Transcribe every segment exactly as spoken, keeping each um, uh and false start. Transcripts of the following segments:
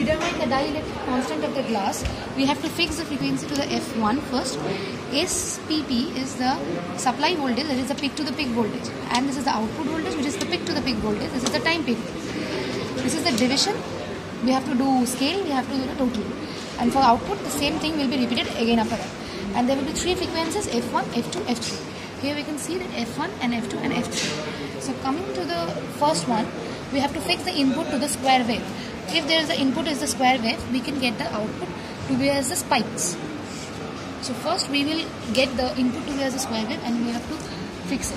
determine the dielectric constant of the glass, we have to fix the frequency to the F one first. S P P is the supply voltage, that is the peak to the peak voltage, and this is the output voltage, which is the peak to the peak voltage. This is the time period. This is the division. We have to do scale, we have to do the total. And for output, the same thing will be repeated again after that. And there will be three frequencies, F one, F two, F three. Here we can see that F one and F two and F three. So coming to the first one, we have to fix the input to the square wave. If there is the input is the square wave, we can get the output to be as the spikes. So first we will get the input to be as a square wave and we have to fix it.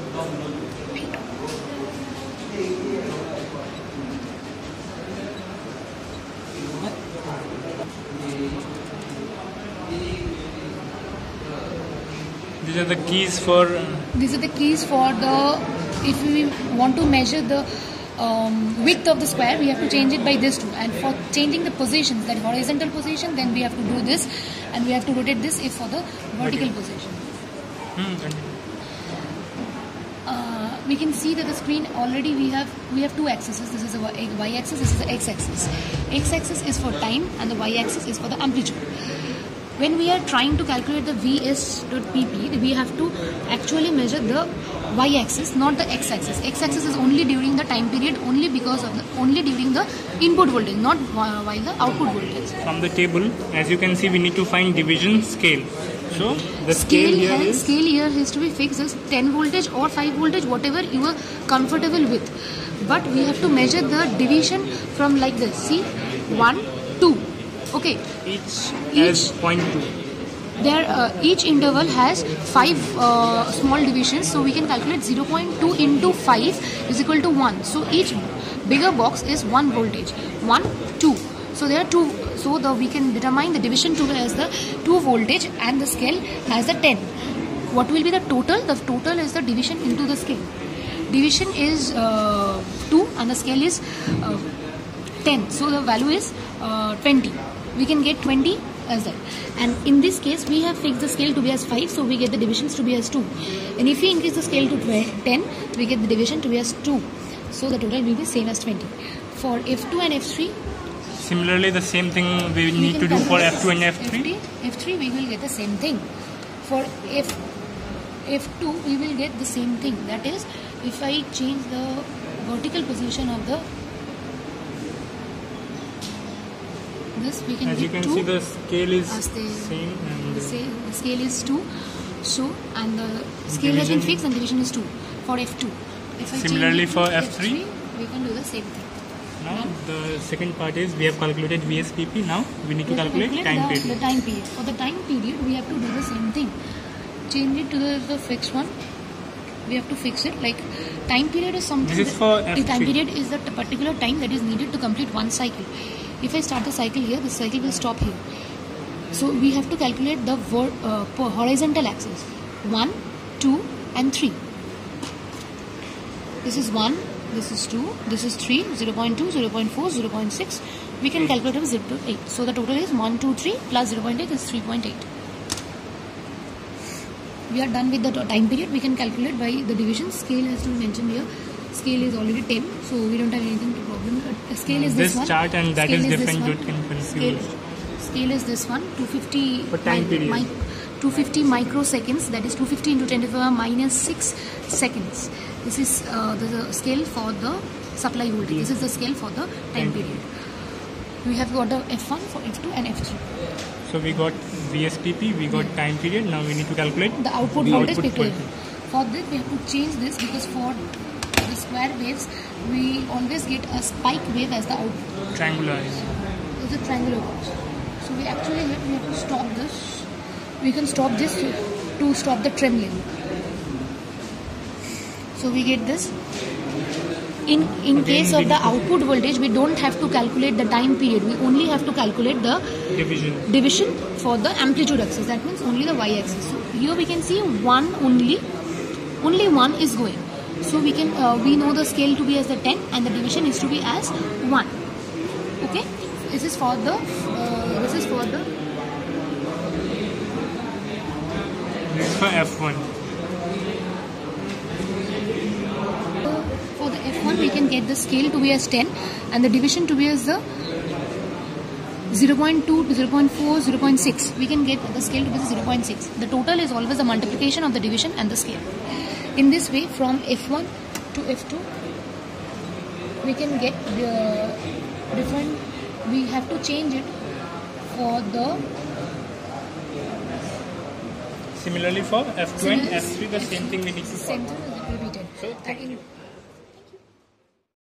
These are the keys for... Uh... These are the keys for the... If we want to measure the um, width of the square, we have to change it by this two. And for changing the positions, that horizontal position, then we have to do this. And we have to rotate this if for the vertical okay. position. Hmm. Uh, we can see that the screen already we have we have two axes. This is the y axis, this is the x axis. X axis is for time and the y axis is for the amplitude. When we are trying to calculate the V S dot P P, we have to actually measure the y-axis, not the x-axis. X-axis is only during the time period, only because of the, only during the input voltage, not while the output voltage. From the table, as you can see, we need to find division scale. So the scale, scale here has, is scale here has to be fixed as ten voltage or five voltage, whatever you are comfortable with. But we have to measure the division from like this. See, one, two. Okay. Each, each has point two. There, uh, each interval has five uh, small divisions, so we can calculate zero point two into five is equal to one. So each bigger box is one voltage. One, two. So there are two. So the we can determine the division two as the two voltage and the scale has the ten. What will be the total? The total is the division into the scale. Division is uh, two and the scale is uh, ten. So the value is uh, twenty. We can get twenty as that. And in this case, we have fixed the scale to be as five, so we get the divisions to be as two. And if we increase the scale to ten, we get the division to be as two. So the total will be same as twenty. For F two and F three, similarly the same thing we, we need to do for F two and F three. F three we will get the same thing. For F F two we will get the same thing. That is, if I change the vertical position of the this we can as get you can two. see the scale is As the, same and the, the scale is two. So and the scale has been fixed and division is two for F two. If I similarly for F three, F three we can do the same thing. Now the second part is we have calculated V S P P. Now we need to calculate, calculate time the, period. The time period. For the time period we have to do the same thing. Change it to the, the fixed one. We have to fix it. Like time period is something. This is for F three. The time period is the particular time that is needed to complete one cycle. If I start the cycle here, the cycle will stop here. So we have to calculate the uh, horizontal axis. one, two and three. This is one, this is two, this is three, zero point two, zero point four, zero point six. We can calculate it zero point eight. So the total is one, two, three plus zero point eight is three point eight. We are done with the time period. We can calculate by the division. Scale has to be mentioned here. Scale is already ten, so we don't have anything to problem. But scale is this, this one. chart and that scale is is different. You can scale, confuse. Scale is this one. two hundred fifty. For time period. Mi two hundred fifty microseconds. That is two hundred fifty into ten to the power minus six seconds. This is uh, the scale for the supply voltage. This is the scale for the time period. We have got the F one for F two and F three. So we got V S P P, we got yeah. time period. Now we need to calculate the output the voltage. Output voltage. For this we have to change this because for the square waves we always get a spike wave as the output. Triangular. It's a triangular wave. So we actually have, we have to stop this. We can stop this to, to stop the trembling. So we get this. In in Again, case of the output voltage, we don't have to calculate the time period. We only have to calculate the division division for the amplitude axis. That means only the y-axis. So here we can see one only, only one is going. So we can uh, we know the scale to be as the ten and the division is to be as one. Okay. This is for the uh, this is for the this is for F one. For the F one we can get the scale to be as ten and the division to be as the zero point two to zero point four, zero point six, we can get the scale to be zero point six. The total is always the multiplication of the division and the scale. In this way, from F one to F two, we can get the different, we have to change it for the... Similarly for F two and F three, the same thing we need to Same follow. thing is repeated. So, thank you.